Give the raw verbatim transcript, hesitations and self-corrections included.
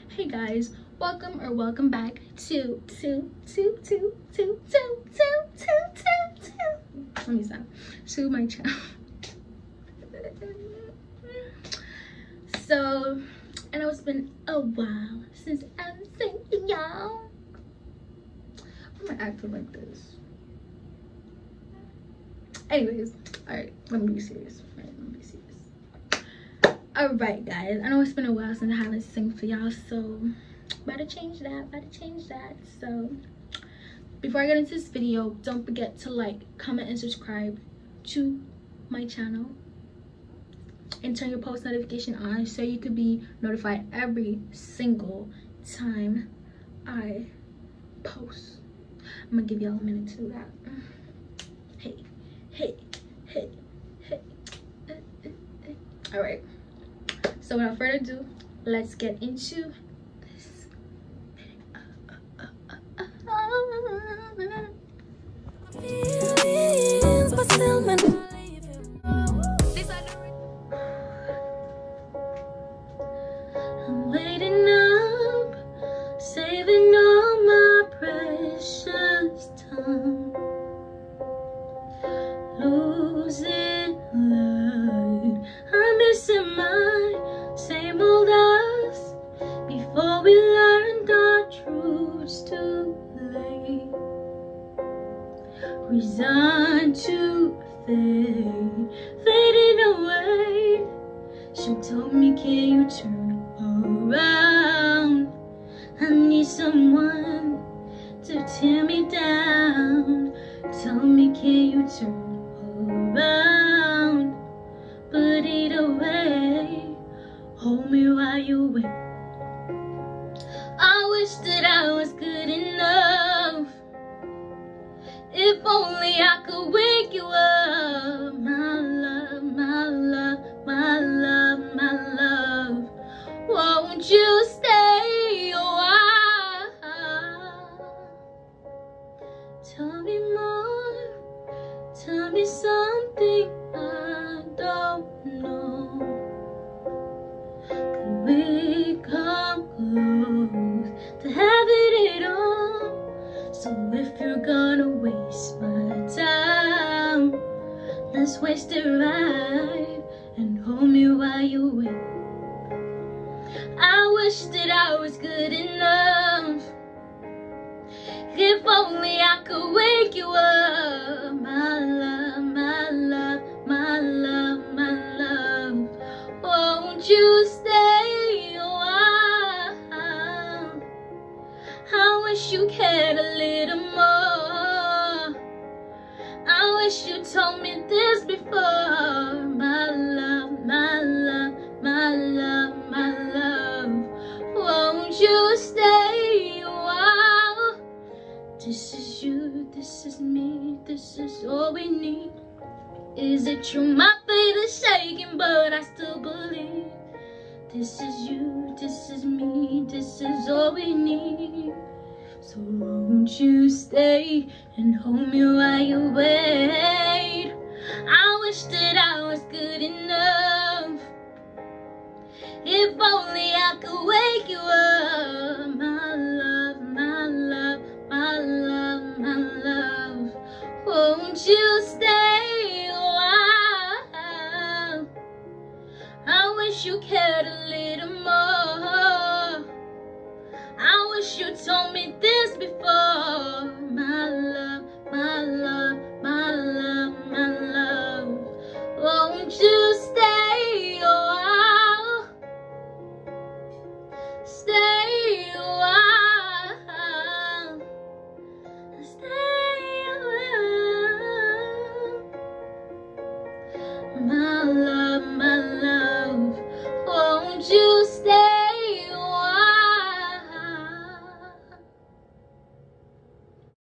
Hey guys, welcome or welcome back to to to to to to to to to to let me stop to my channel. So I know it's been a while since I've seen y'all. Why am I acting like this? Anyways, all right, let me be serious. All right, let me be serious. All right, guys, I know it's been a while since I haven't sing for y'all, so about to change that, about to change that. So before I get into this video, don't forget to like, comment, and subscribe to my channel and turn your post notification on so you could be notified every single time I post. I'm gonna give y'all a minute to do that. Hey, hey, hey, hey. Uh, uh, uh. All right. So without further ado, let's get into this. I'm waiting up, saving all my precious time, losing light. I'm missing my same old us before we learned our truths too late. Resigned to fade, fading away. She told me, can you turn around? I need someone to tear me down. Tell me, can you turn around? Put it away, hold me while you wait. I wish that I was good enough. If only I could wake you up. My love, my love, my love, my love. Won't you stay a while? Tell me more, tell me something I don't know. Could we come close to having it all? So if you're gonna waste my time, let's waste it right and hold me while you wait. I wish that I was good enough. If only I could wake you up. My love, my love, my love, my love. Won't you stay a while? I wish you cared a little more. I wish you told me this before. My love, my love, my love, my love. Won't you stay a while? This is you, this is me, this is all we need. Is it true my faith is shaking, but I still believe? This is you, this is me, this is all we need. So won't you stay and hold me while you wait? I wish that I was good enough. If only I could wake you up. My love, my love, my love, my love. Won't you stay a while? I wish you cared a little more. I wish you told me this before. My love, my love, my love, my love. Won't you stay a while? Stay a while. Stay a while. My love.